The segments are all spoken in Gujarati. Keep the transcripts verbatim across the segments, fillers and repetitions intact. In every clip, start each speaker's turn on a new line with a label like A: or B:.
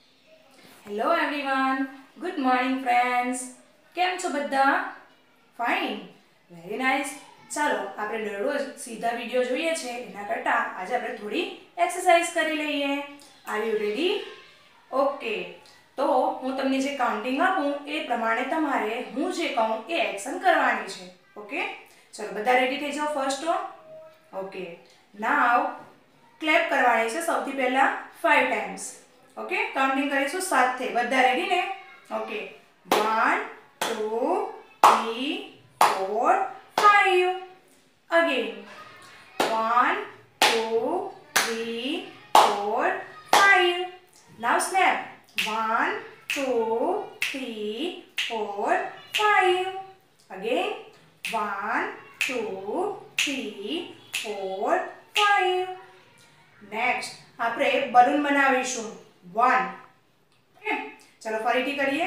A: Hello everyone, good morning friends. કેમ છો બધા? Fine, very nice. ચાલો આપણે દરરોજ સીધા વિડીયો જોઈએ છે એના કરતાં આજે આપણે થોડી એક્સરસાઇઝ કરી લઈએ. Are you ready? ઓકે. તો હું તમને જે કાઉન્ટિંગ આપું એ પ્રમાણે તમારે હું જે કહું એ એક્શન કરવાની છે. ઓકે, ચલો બધા રેડી થઈ જાઓ. First one. Okay, now clap કરવાની છે સૌથી પહેલા ફાઈવ ટાઈમ્સ. ઓકે, કાઉન્ટિંગ કરીશું સાથે. બધા રેડી ને? Okay, one two three four five. Again one two three four five. Now snap. One two three four five. Again one two three four five. Next આપણે બલૂન બનાવીશું. વન. ચલો ફરીથી કરીએ.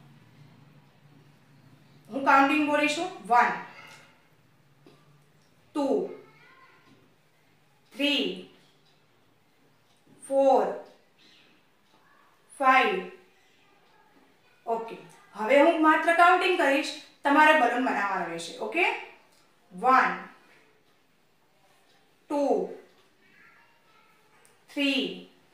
A: હું કાઉન્ટિંગ બોલીશું. One two three four five. Okay, હવે હું માત્ર કાઉન્ટિંગ કરીશ, તમારે બલૂન બનાવવાનું રહેશે. Okay, one two three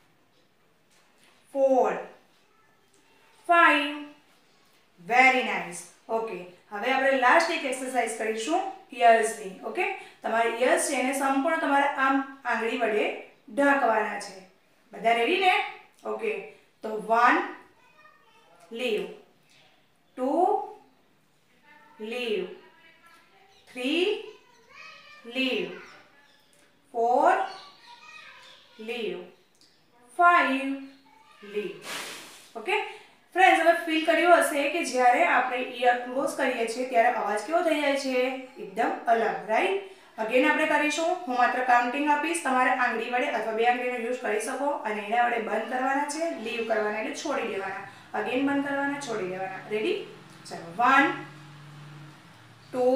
A: four five. Very nice. Okay, હવે આપણે લાસ્ટ એક એક્સરસાઇઝ કરીશું ઇયર્સની. ઓકે, તમારા ઇયર્સ છે એને સંપૂર્ણ તમારે આમ આંગળી વડે ઢાંકવાના છે. બધા રેડી ને? ઓકે, તો one leave, two leave, three leave, four leave, five leave. Okay friends, હવે ફીલ કર્યું હશે કે જ્યારે આપણે ઇયર ક્લોઝ કરીએ છીએ ત્યારે અવાજ કેવો થઈ જાય છે? એકદમ અલગ, રાઈટ? અગેન આપણે કરીશું. હું માત્ર કાઉન્ટિંગ આપીશ, તમારે આંગળી વડે અથવા બે આંગળીનો યુઝ કરી શકો અને એના વડે બંધ કરવાના છે, લીવ કરવાના એટલે છોડી દેવાના. અગેન બંધ કરવાના, છોડી દેવાના. રેડી? ચલો, one two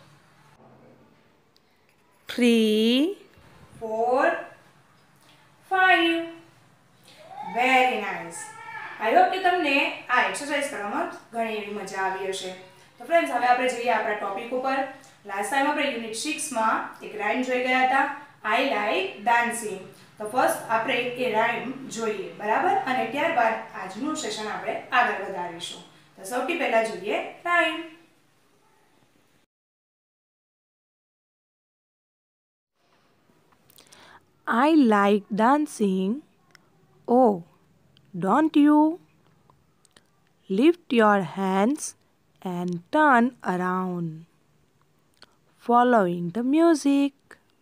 A: three four five. Very nice. I hope કે તમને આ એક્સરસાઇઝ કરવામાં ઘણી એવી મજા આવી હશે. તો ફ્રેન્ડ્સ, હવે આપણે જઈએ આપણા ટોપિક ઉપર. લાસ્ટ ટાઈમ આપણે યુનિટ સિક્સ માં એક રાઇમ જોઈ ગયા હતા, આઈ લાઈક ડાન્સિંગ. તો ફર્સ્ટ આપણે એ રાઇમ જોઈએ, બરાબર? અને ત્યારબાદ આજનું સેશન આપણે આગળ વધારીશું. તો સૌથી પહેલા જોઈએ rhyme.
B: I like dancing. Oh, don't you? Lift your hands and turn around, following the music.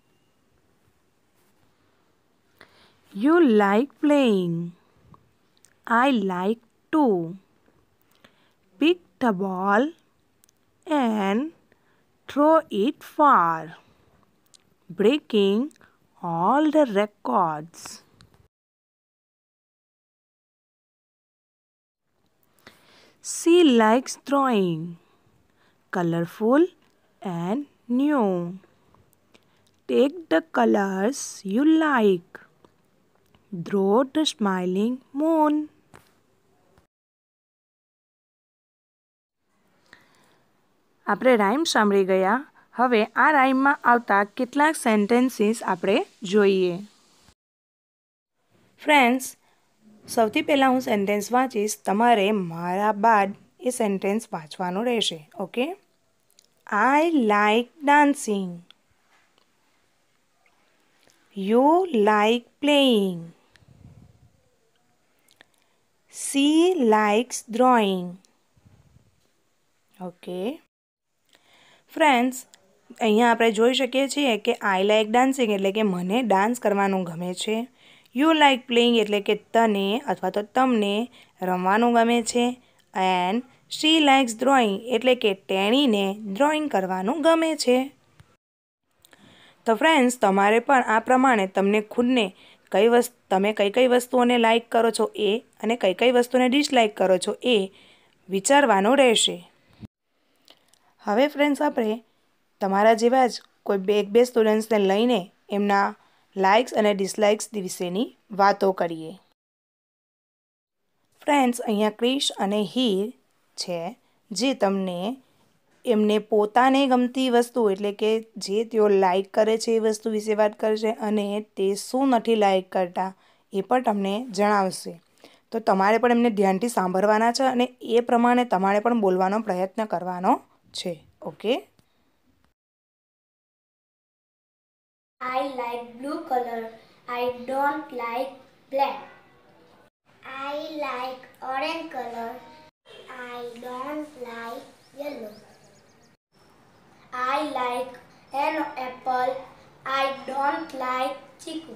B: You like playing. I like too. Pick the ball and throw it far, breaking all the records. She likes drawing, colorful and new. Take the colors you like, draw the smiling moon. આપણે રાઇમ સાંભળી ગયા. હવે આ રાઇમમાં આવતા કેટલાક સેન્ટેન્સીસ આપણે જોઈએ. ફ્રેન્ડ્સ, સૌથી પહેલાં હું સેન્ટેન્સ વાંચીશ, તમારે મારા બાદ એ સેન્ટેન્સ વાંચવાનું રહેશે. Okay? I like dancing. You like playing. She likes drawing. Okay friends, અહીંયા આપણે જોઈ શકીએ છીએ કે આઈ લાઈક ડાન્સિંગ એટલે કે મને ડાન્સ કરવાનું ગમે છે. યુ લાઈક પ્લેઇંગ એટલે કે તને અથવા તો તમને રમવાનું ગમે છે. એન્ડ શી લાઇક્સ ડ્રોઈંગ એટલે કે તેણીને ડ્રોઈંગ કરવાનું ગમે છે. તો ફ્રેન્ડ્સ, તમારે પણ આ પ્રમાણે તમને ખુદને કઈ વસ્તુ તમે કઈ કઈ વસ્તુઓને લાઈક કરો છો એ અને કઈ કઈ વસ્તુને ડિસલાઈક કરો છો એ વિચારવાનું રહેશે. હવે ફ્રેન્ડ્સ, આપણે તમારા જેવા જ કોઈ બે એક બે સ્ટુડન્ટ્સને લઈને એમના લાઇક્સ અને ડિસલાઇક્સ વિશેની વાતો કરીએ. ફ્રેન્ડ્સ, અહીંયા ક્રિશ અને હીર છે જે તમને એમને પોતાને ગમતી વસ્તુ એટલે કે જે તેઓ લાઈક કરે છે એ વસ્તુ વિશે વાત કરશે અને તે શું નથી લાઈક કરતા એ પણ તમને જણાવશે. તો તમારે પણ એમને ધ્યાનથી સાંભળવાના છે અને એ પ્રમાણે તમારે પણ બોલવાનો પ્રયત્ન કરવાનો છે. Okay.
C: I like blue color. I don't like black. I like orange color. I don't like yellow. I like an apple. I don't like chiku.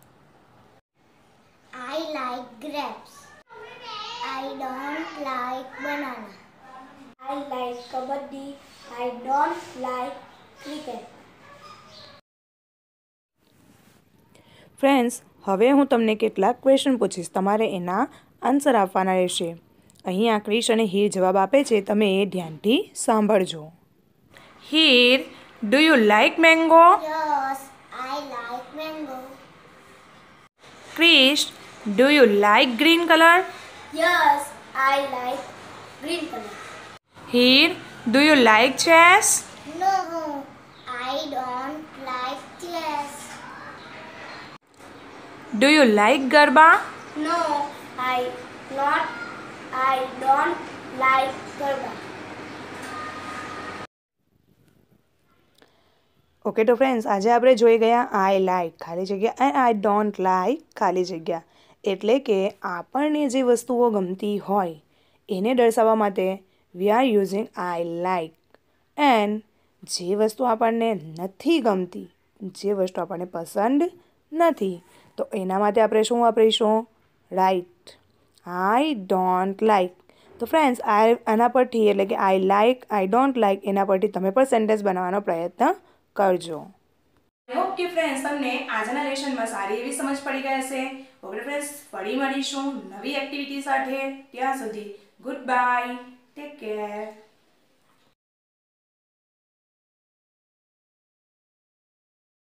C: I like grapes. I don't like banana. I like kabaddi. I don't like cricket.
B: Friends, હવે હું તમને કેટલાક ક્વેશ્ચન પૂછીશ, તમારે એના આન્સર આપવાના રહેશે. અહીંયા ક્રિશ અને હીર જવાબ આપે છે, તમે એ ધ્યાનથી સાંભળજો. Heer, do you like mango?
C: Yes, I like mango.
B: Krish, do you like green colour?
C: Yes, I like green color.
B: Heer, do you like chess?
C: No, I don't like chess.
B: Do you like garba?
C: No, I not. I don't like garba.
B: Okay તો ફ્રેન્ડ્સ, આજે આપણે જોઈ ગયા આઈ લાઈક ખાલી જગ્યા એન્ડ આઈ ડોન્ટ લાઈક ખાલી જગ્યા. એટલે કે આપણને જે વસ્તુઓ ગમતી હોય એને દર્શાવવા માટે we are using I like. And જે વસ્તુ આપણને નથી ગમતી, જે વસ્તુ આપણને પસંદ નથી, તો એના માટે આપણે શું વાપરીશું? Right, I don't like. તો ફ્રેન્ડ્સ, આ આના પરથી એટલે કે I like, I don't like એના પરથી તમે પણ સેન્ટેન્સ બનાવવાનો પ્રયત્ન કરજો.
A: આઈ હોપ કે ફ્રેન્ડ્સ તમને આજના લેસનમાં સારી એવી સમજ પડી ગઈ હશે. ઓકે ફ્રેન્ડ્સ, ફરી મળીશું નવી એક્ટિવિટી સાથે. ત્યાં સુધી ગુડ બાય, ટેક કેર.